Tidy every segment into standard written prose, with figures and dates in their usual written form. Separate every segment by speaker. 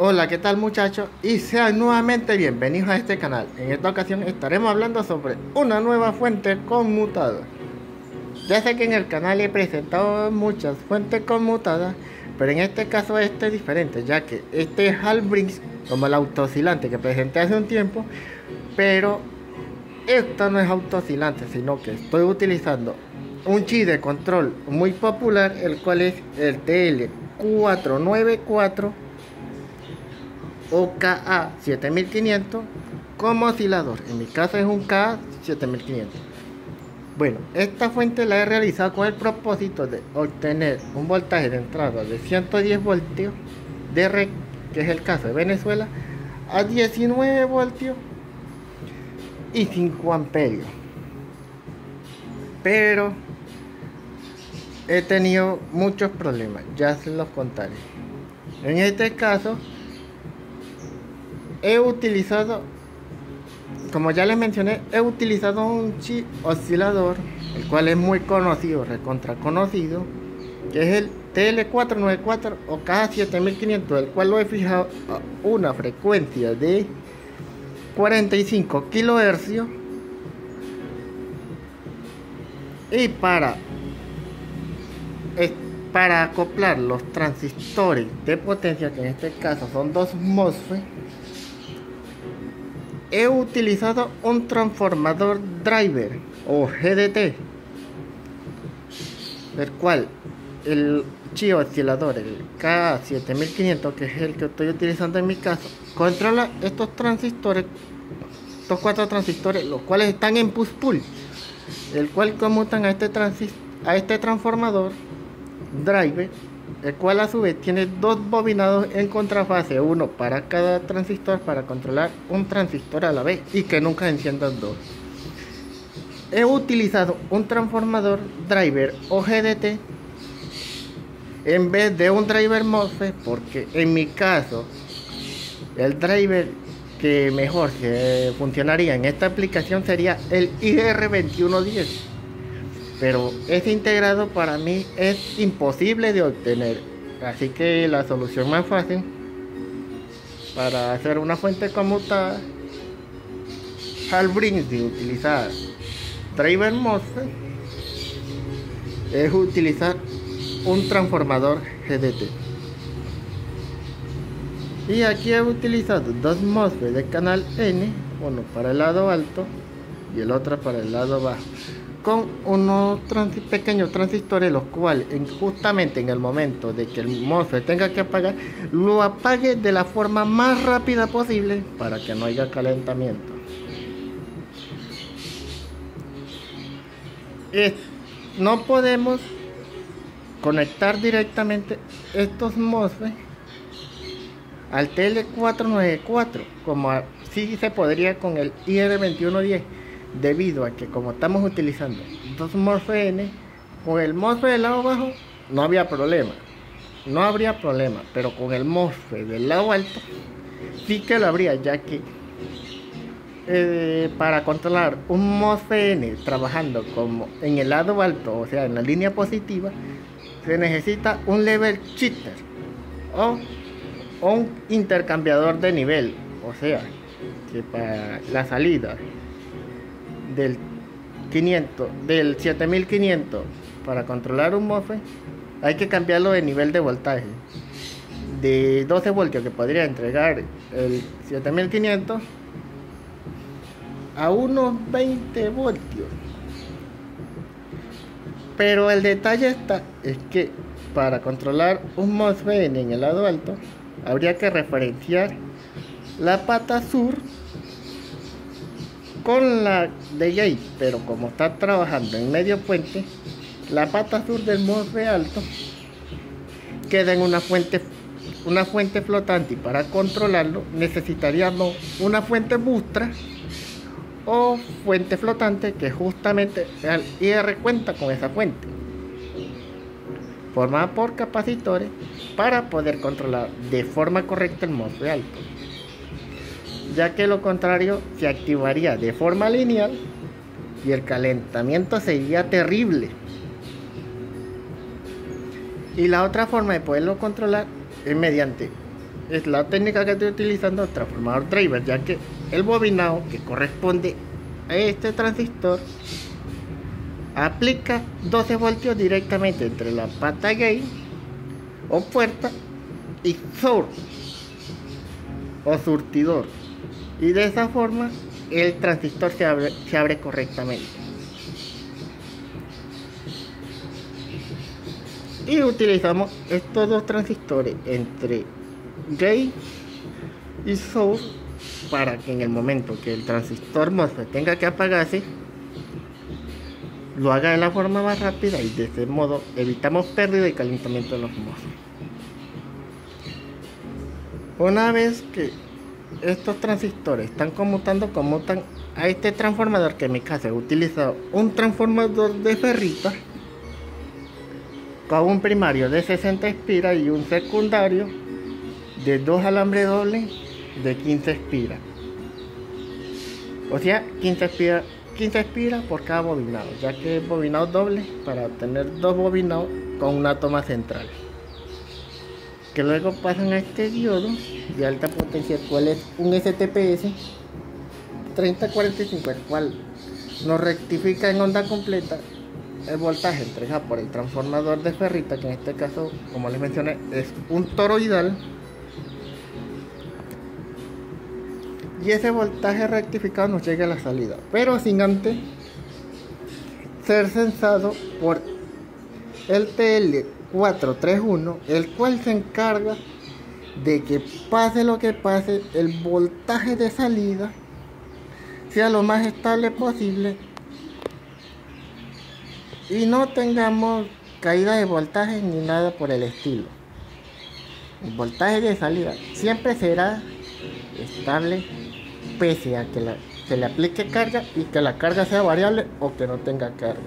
Speaker 1: Hola, ¿qué tal muchachos? Y sean nuevamente bienvenidos a este canal. En esta ocasión estaremos hablando sobre una nueva fuente conmutada. Ya sé que en el canal he presentado muchas fuentes conmutadas, pero en este caso este es diferente, ya que este es Halbrings, como el autooscilante que presenté hace un tiempo, pero esto no es autooscilante, sino que estoy utilizando un chip de control muy popular, el cual es el TL494 o KA7500 como oscilador. En mi caso es un KA7500. Bueno, esta fuente la he realizado con el propósito de obtener un voltaje de entrada de 110 voltios de red, que es el caso de Venezuela, a 19 voltios y 5 amperios. Pero he tenido muchos problemas, ya se los contaré. En este caso he utilizado, como ya les mencioné, he utilizado un chip oscilador, el cual es muy conocido, recontra conocido, que es el TL494 o KA7500, el cual lo he fijado a una frecuencia de 45 kHz. Y para acoplar los transistores de potencia, que en este caso son dos MOSFET, he utilizado un transformador driver o GDT, el cual el chip oscilador, el KA7500, que es el que estoy utilizando en mi caso, controla estos transistores, estos cuatro transistores, los cuales están en push-pull, el cual conmutan a este transformador driver, el cual a su vez tiene dos bobinados en contrafase, uno para cada transistor, para controlar un transistor a la vez y que nunca enciendan dos. He utilizado un transformador driver o GDT en vez de un driver MOSFET, porque en mi caso el driver que mejor funcionaría en esta aplicación sería el IR2110, pero ese integrado para mí es imposible de obtener, así que la solución más fácil para hacer una fuente conmutada Halbrings de utilizar driver MOSFET es utilizar un transformador GDT. Y aquí he utilizado dos MOSFET de canal N, uno para el lado alto y el otro para el lado bajo, con unos pequeños transistores, los cuales justamente en el momento de que el MOSFET tenga que apagar, lo apague de la forma más rápida posible para que no haya calentamiento. No podemos conectar directamente estos MOSFET al TL494 como sí se podría con el IR2110, debido a que como estamos utilizando dos MOSFET N, con el MOSFET del lado bajo no habría problema, pero con el MOSFET del lado alto sí que lo habría, ya que para controlar un MOSFET N trabajando como en el lado alto, o sea en la línea positiva, se necesita un level shifter o un intercambiador de nivel, o sea que para la salida del 7500 para controlar un MOSFET hay que cambiarlo de nivel de voltaje de 12 voltios que podría entregar el 7500 a unos 20 voltios. Pero el detalle es que para controlar un MOSFET en el lado alto habría que referenciar la pata sur con la de gate, pero como está trabajando en medio puente, la pata sur del MOSFET alto queda en una fuente flotante, y para controlarlo necesitaríamos una fuente bustra o fuente flotante, que justamente el IR cuenta con esa fuente, formada por capacitores, para poder controlar de forma correcta el MOSFET alto, ya que lo contrario se activaría de forma lineal y el calentamiento sería terrible. Y la otra forma de poderlo controlar es mediante es la técnica que estoy utilizando, transformador driver, ya que el bobinado que corresponde a este transistor aplica 12 voltios directamente entre la pata gate o puerta y source o surtidor, y de esa forma el transistor se abre correctamente. Y utilizamos estos dos transistores entre gate y source para que en el momento que el transistor MOSFET tenga que apagarse, lo haga de la forma más rápida, y de ese modo evitamos pérdida y calentamiento de los MOSFET. Una vez que estos transistores están conmutan a este transformador, que en mi caso he utilizado un transformador de ferrita con un primario de 60 espiras y un secundario de 2 alambres dobles de 15 espiras, o sea 15 espiras por cada bobinado, ya que es bobinado doble para tener 2 bobinados con una toma central, que luego pasan a este diodo de alta potencia, el cual es un STPS 3045, el cual nos rectifica en onda completa el voltaje entregado por el transformador de ferrita, que en este caso, como les mencioné, es un toroidal, y ese voltaje rectificado nos llega a la salida, pero sin antes ser censado por el TL431, el cual se encarga de que pase lo que pase, el voltaje de salida sea lo más estable posible y no tengamos caída de voltaje ni nada por el estilo. El voltaje de salida siempre será estable pese a que se le aplique carga y que la carga sea variable o que no tenga carga.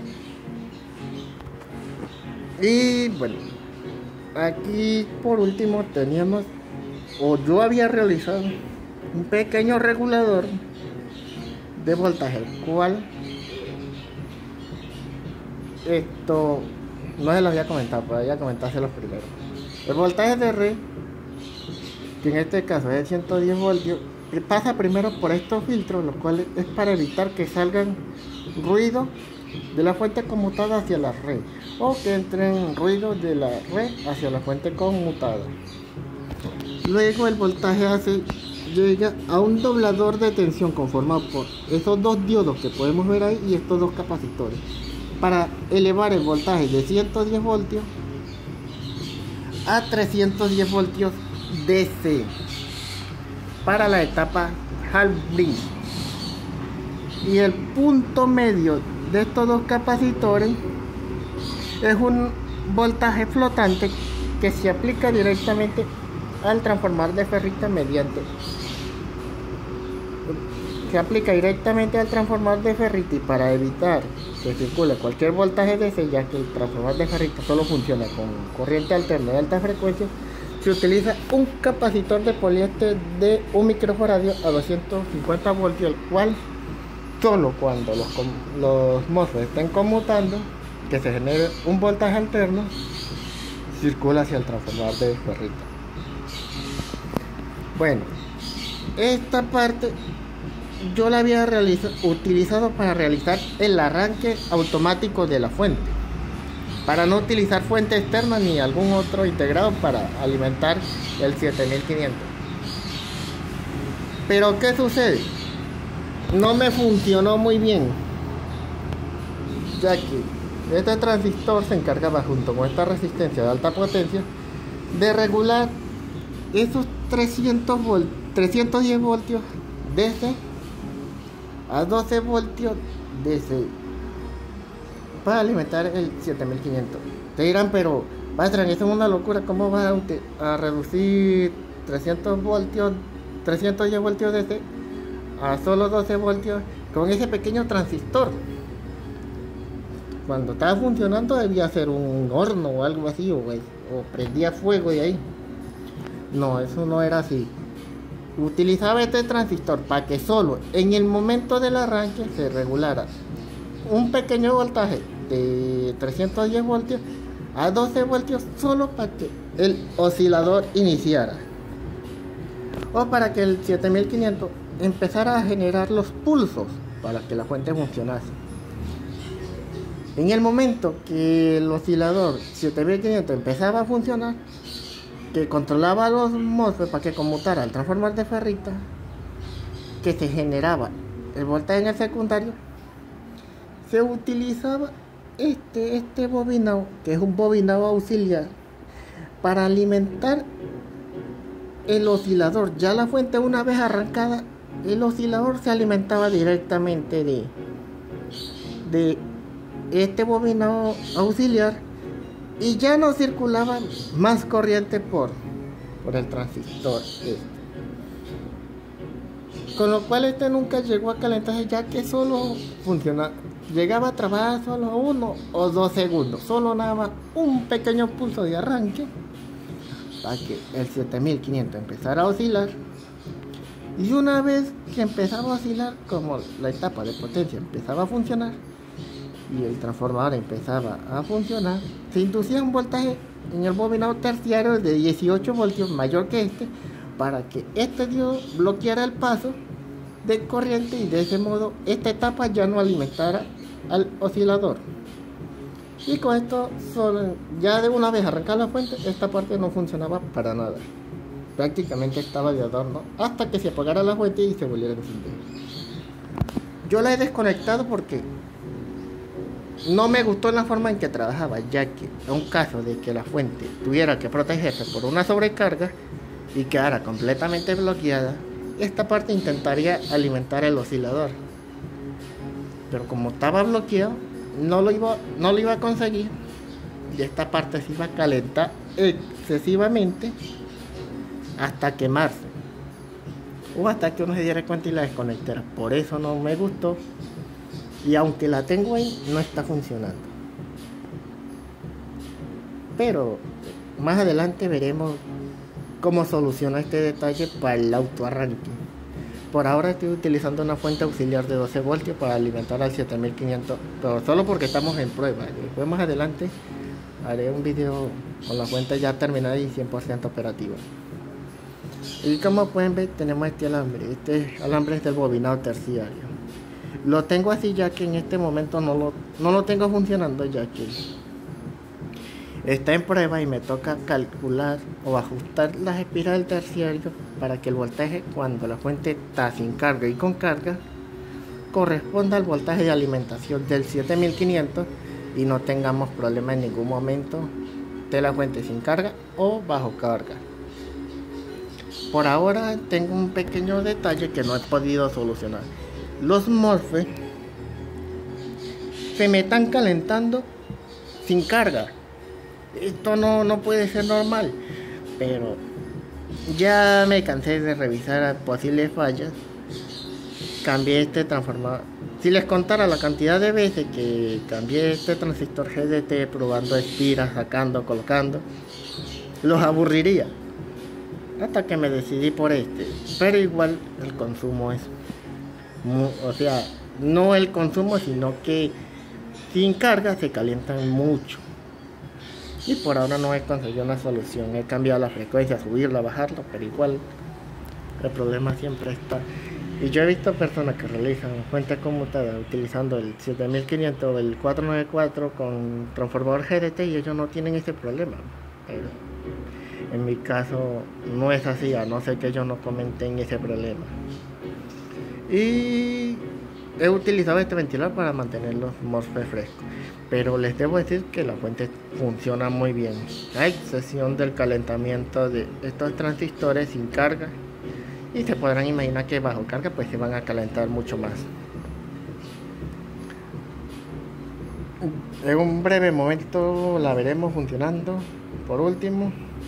Speaker 1: Y bueno, aquí por último teníamos, o yo había realizado un pequeño regulador de voltaje, el cual esto no se lo había comentado, pero voy a comentárselos primero. El voltaje de red, que en este caso es 110 voltios, pasa primero por estos filtros, lo cual es para evitar que salgan ruido de la fuente conmutada hacia la red, o que entren ruido de la red hacia la fuente conmutada. Luego el voltaje llega a un doblador de tensión conformado por esos dos diodos que podemos ver ahí y estos dos capacitores, para elevar el voltaje de 110 voltios a 310 voltios DC para la etapa half bridge. Y el punto medio de estos dos capacitores es un voltaje flotante que se aplica directamente al transformador de ferrita y para evitar que circule cualquier voltaje DC, ya que el transformador de ferrita solo funciona con corriente alterna de alta frecuencia, se utiliza un capacitor de poliéster de 1 microfarad a 250 voltios, el cual solo cuando los MOSFET estén conmutando, que se genere un voltaje alterno, circula hacia el transformador de ferrita. Bueno, esta parte yo la había utilizado para realizar el arranque automático de la fuente, para no utilizar fuente externa ni algún otro integrado para alimentar el 7500. Pero ¿qué sucede? No me funcionó muy bien, ya que este transistor se encargaba, junto con esta resistencia de alta potencia, de regular esos 310 voltios DC a 12 voltios DC para alimentar el 7500. Te dirán, pero Pastran, eso es una locura, ¿cómo vas a reducir 310 voltios DC a solo 12 voltios con ese pequeño transistor? Cuando estaba funcionando debía ser un horno o algo así, o prendía fuego de ahí. No, eso no era así. Utilizaba este transistor para que solo en el momento del arranque se regulara un pequeño voltaje de 310 voltios a 12 voltios, solo para que el oscilador iniciara. o para que el 7500 empezara a generar los pulsos para que la fuente funcionase. En el momento que el oscilador 7500 empezaba a funcionar, que controlaba los MOSFET para que conmutara el transformador de ferrita, que se generaba el voltaje en el secundario, se utilizaba este bobinado, que es un bobinado auxiliar, para alimentar el oscilador. Ya la fuente, una vez arrancada, el oscilador se alimentaba directamente de este bobinado auxiliar y ya no circulaba más corriente por el transistor con lo cual nunca llegó a calentarse, ya que solo llegaba a trabajar solo 1 o 2 segundos, solo daba un pequeño pulso de arranque para que el 7500 empezara a oscilar, y una vez que empezaba a oscilar, como la etapa de potencia empezaba a funcionar y el transformador empezaba a funcionar, se inducía un voltaje en el bobinado terciario de 18 voltios mayor que para que diodo bloqueara el paso de corriente, y de ese modo esta etapa ya no alimentara al oscilador. Y con esto, ya de una vez arrancar la fuente, esta parte no funcionaba para nada, prácticamente estaba de adorno hasta que se apagara la fuente y se volviera a encender. Yo la he desconectado porque no me gustó la forma en que trabajaba, ya que en un caso de que la fuente tuviera que protegerse por una sobrecarga y quedara completamente bloqueada, esta parte intentaría alimentar el oscilador, pero como estaba bloqueado no lo iba a conseguir, y esta parte se iba a calentar excesivamente hasta quemarse, o hasta que uno se diera cuenta y la desconectara. Por eso no me gustó, y aunque la tengo ahí, no está funcionando. Pero más adelante veremos cómo soluciona este detalle para el autoarranque. Por ahora estoy utilizando una fuente auxiliar de 12 voltios para alimentar al 7500, pero solo porque estamos en prueba. Después más adelante haré un video con la fuente ya terminada y 100% operativa. Y como pueden ver, tenemos este alambre es del bobinado terciario. Lo tengo así ya que en este momento no lo tengo funcionando, ya que está en prueba y me toca calcular o ajustar las espiras del terciario para que el voltaje, cuando la fuente está sin carga y con carga, corresponda al voltaje de alimentación del 7500 y no tengamos problema en ningún momento de la fuente sin carga o bajo carga. Por ahora tengo un pequeño detalle que no he podido solucionar. Los MOSFET se me están calentando sin carga. Esto no puede ser normal, pero ya me cansé de revisar posibles fallas. Cambié este transformador. Si les contara la cantidad de veces que cambié este transistor GDT probando espiras, sacando, colocando, los aburriría, hasta que me decidí por pero igual el consumo es no el consumo, sino que sin carga se calientan mucho. Y por ahora no he conseguido una solución. He cambiado la frecuencia, subirla, bajarla, pero igual el problema siempre está. Y yo he visto personas que realizan fuentes conmutadas utilizando el 7500 o el 494 con transformador GDT y ellos no tienen ese problema. Pero en mi caso no es así, a no ser que ellos no comenten ese problema. Y he utilizado este ventilador para mantener los MOSFET frescos, pero les debo decir que la fuente funciona muy bien, a excepción del calentamiento de estos transistores sin carga, y se podrán imaginar que bajo carga pues se van a calentar mucho más. En un breve momento la veremos funcionando. Por último,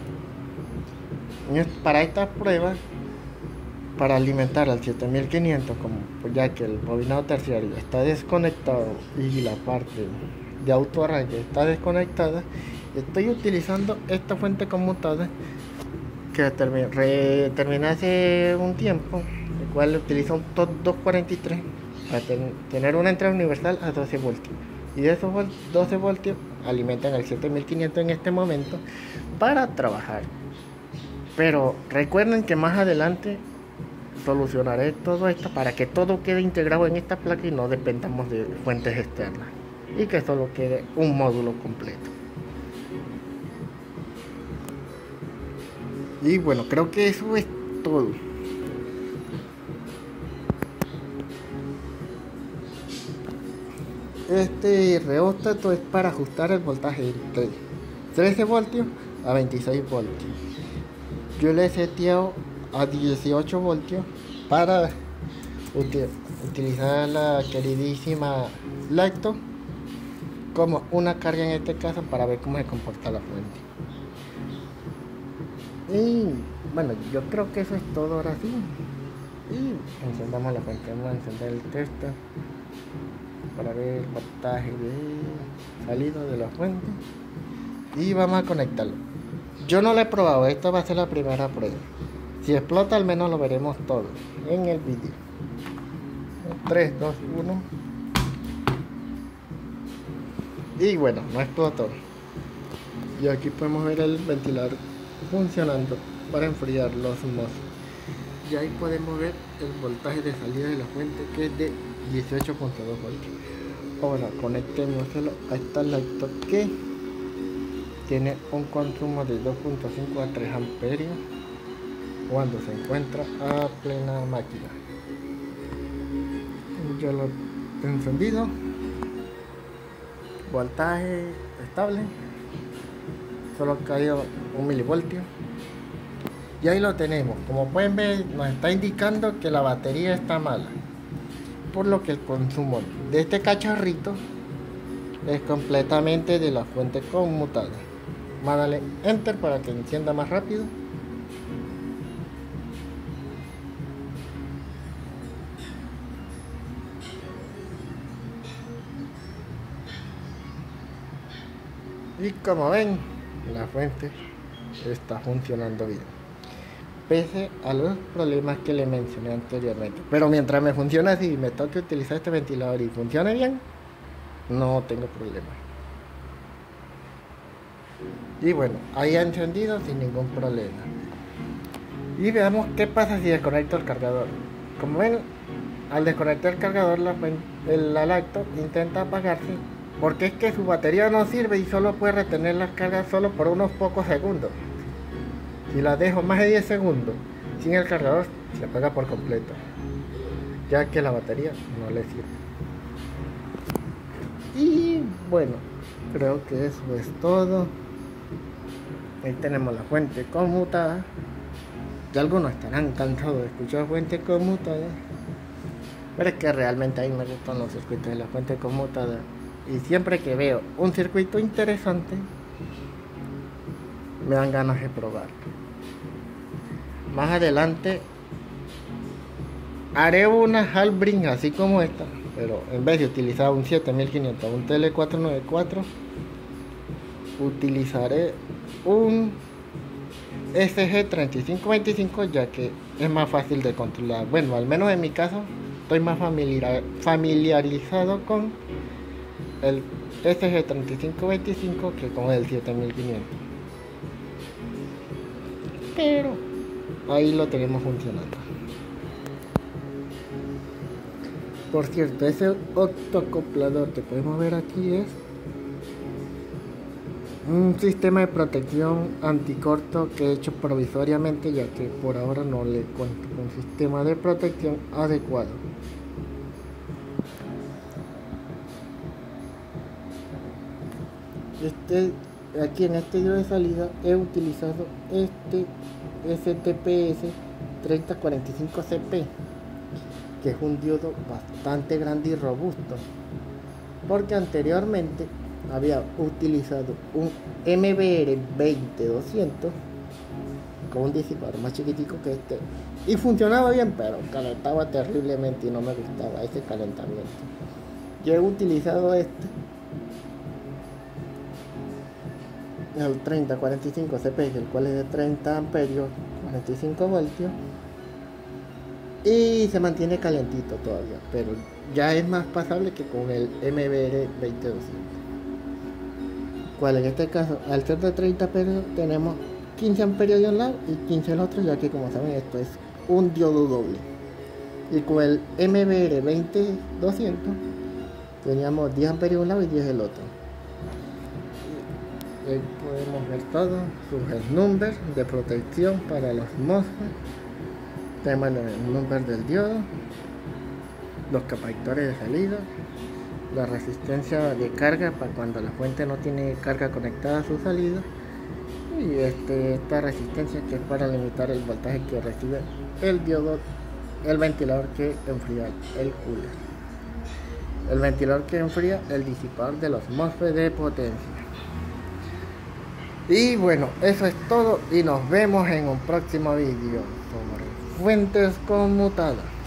Speaker 1: para estas pruebas, para alimentar al 7500, ya que el bobinado terciario está desconectado y la parte de autoarranque está desconectada, estoy utilizando esta fuente conmutada que terminé hace un tiempo, el cual utiliza un TOT 243 para tener una entrada universal a 12 voltios, y de esos 12 voltios alimentan al 7500 en este momento para trabajar. Pero recuerden que más adelante solucionaré todo esto para que todo quede integrado en esta placa y no dependamos de fuentes externas y que solo quede un módulo completo. Y bueno, creo que eso es todo. Este reóstato es para ajustar el voltaje entre 13 voltios a 26 voltios. Yo le he seteado a 18 voltios para utilizar la queridísima Lacto como una carga en este caso para ver cómo se comporta la fuente. Y bueno, yo creo que eso es todo ahora sí. Y encendamos la fuente. Vamos a encender el tester para ver el voltaje de salida de la fuente y vamos a conectarlo. Yo no lo he probado, esta va a ser la primera prueba. Si explota al menos lo veremos todo en el vídeo. 3, 2, 1 y bueno, no explotó. Y aquí podemos ver el ventilador funcionando para enfriar los mozos. Y ahí podemos ver el voltaje de salida de la fuente, que es de 18.2 voltios. Ahora conectémoslo a esta laptop que tiene un consumo de 2.5 a 3 amperios cuando se encuentra a plena máquina. Ya lo he encendido, voltaje estable, solo ha caído 1 milivoltio. Y ahí lo tenemos. Como pueden ver, nos está indicando que la batería está mala, por lo que el consumo de este cacharrito es completamente de la fuente conmutada. Vamos a darle enter para que encienda más rápido. Y como ven, la fuente está funcionando bien, pese a los problemas que le mencioné anteriormente. Pero mientras me funcione así y me toque utilizar este ventilador y funcione bien, no tengo problema. Y bueno, ahí ha encendido sin ningún problema. Y veamos qué pasa si desconecto el cargador. Como ven, al desconectar el cargador, la Lacto intenta apagarse, porque es que su batería no sirve y solo puede retener la carga solo por unos pocos segundos. Si la dejo más de 10 segundos sin el cargador, se apaga por completo, ya que la batería no le sirve. Y bueno, creo que eso es todo. Ahí tenemos la fuente conmutada. Ya algunos estarán cansados de escuchar fuente conmutada, pero es que realmente a mí me gustan los circuitos de la fuente conmutada. Y siempre que veo un circuito interesante, me dan ganas de probarlo. Más adelante haré una Halbring así como esta, pero en vez de utilizar un 7500 o un TL494, utilizaré un SG3525, ya que es más fácil de controlar. Bueno, al menos en mi caso estoy más familiarizado con el SG3525 que con el 7500, pero ahí lo tenemos funcionando. Por cierto, ese octocoplador que podemos ver aquí es un sistema de protección anticorto que he hecho provisoriamente, ya que por ahora no le cuento con un sistema de protección adecuado. Aquí en este diodo de salida he utilizado este STPS 3045CP, que es un diodo bastante grande y robusto, porque anteriormente había utilizado un MBR 20200 con un disipador más chiquitico que este y funcionaba bien, pero calentaba terriblemente y no me gustaba ese calentamiento. Yo he utilizado el 3045CP, el cual es de 30 amperios, 45 voltios, y se mantiene calentito todavía, pero ya es más pasable que con el MBR 20200, cual en este caso, al ser de 30 amperios, tenemos 15 amperios de un lado y 15 del otro, ya que como saben esto es un diodo doble. Y con el MBR 20200 teníamos 10 amperios de un lado y 10 del otro. Y ahí podemos ver todo, sus numbers de protección para los MOSFET, tenemos el number del diodo, los capacitores de salida, la resistencia de carga para cuando la fuente no tiene carga conectada a su salida, y esta resistencia que es para limitar el voltaje que recibe el diodo, el ventilador que enfría el cooler, el ventilador que enfría el disipador de los MOSFET de potencia. Y bueno, eso es todo y nos vemos en un próximo vídeo sobre fuentes conmutadas.